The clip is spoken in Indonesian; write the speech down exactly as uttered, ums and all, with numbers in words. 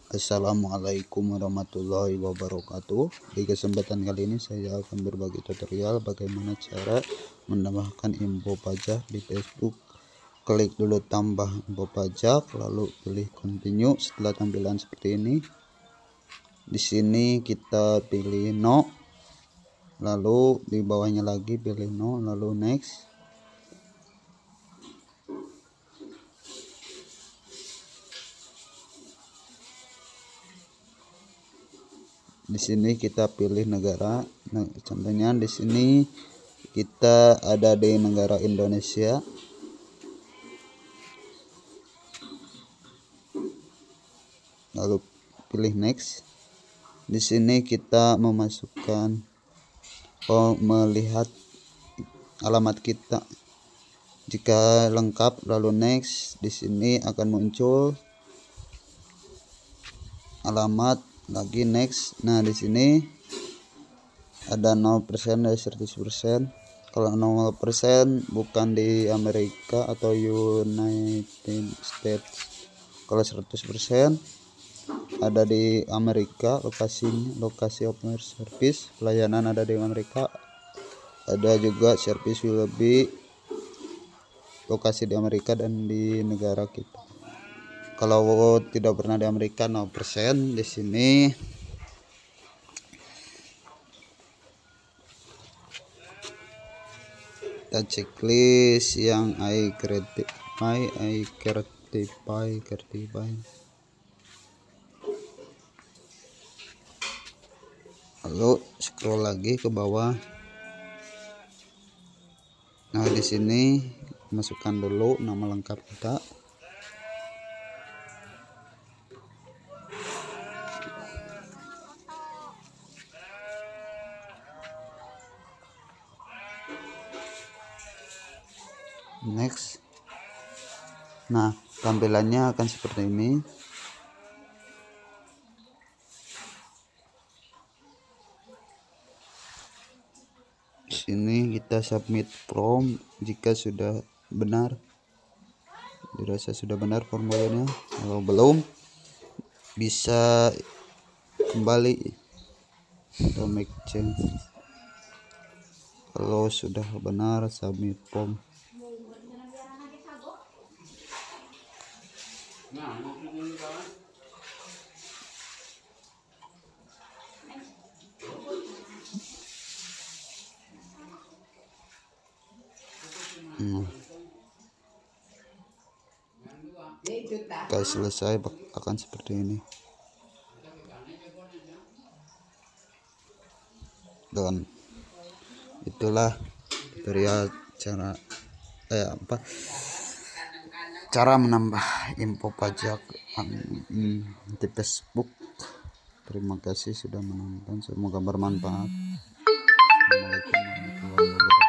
Assalamualaikum warahmatullahi wabarakatuh. Di kesempatan kali ini saya akan berbagi tutorial bagaimana cara menambahkan info pajak di Facebook. Klik dulu tambah info pajak, lalu pilih continue. Setelah tampilan seperti ini, di sini kita pilih no, lalu di bawahnya lagi pilih no, lalu next. Di sini kita pilih negara. Nah, contohnya di sini kita ada di negara Indonesia. Lalu pilih next. Di sini kita memasukkan oh, melihat alamat kita. Jika lengkap lalu next, di sini akan muncul alamat lagi next. Nah, di sini ada nol persen dari seratus persen. Kalau nol persen bukan di Amerika atau United States. Kalau seratus persen ada di Amerika, lokasinya lokasi open service, pelayanan ada di Amerika. Ada juga service will be lokasi di Amerika dan di negara kita. Kalau tidak pernah di Amerika nol persen. Di sini kita checklist yang I certify, I certify, certify. Lalu scroll lagi ke bawah. Nah, di sini masukkan dulu nama lengkap kita. Next. Nah, tampilannya akan seperti ini. Di sini kita submit form jika sudah benar. Dirasa sudah benar formulirnya. Kalau belum, bisa kembali atau make change. Kalau sudah benar, submit form. Hmm. Jika selesai akan seperti ini. Dan itulah tutorial cara eh apa cara menambah info pajak um, di Facebook. Terima kasih sudah menonton, semoga bermanfaat. Assalamualaikum warahmatullahi wabarakatuh.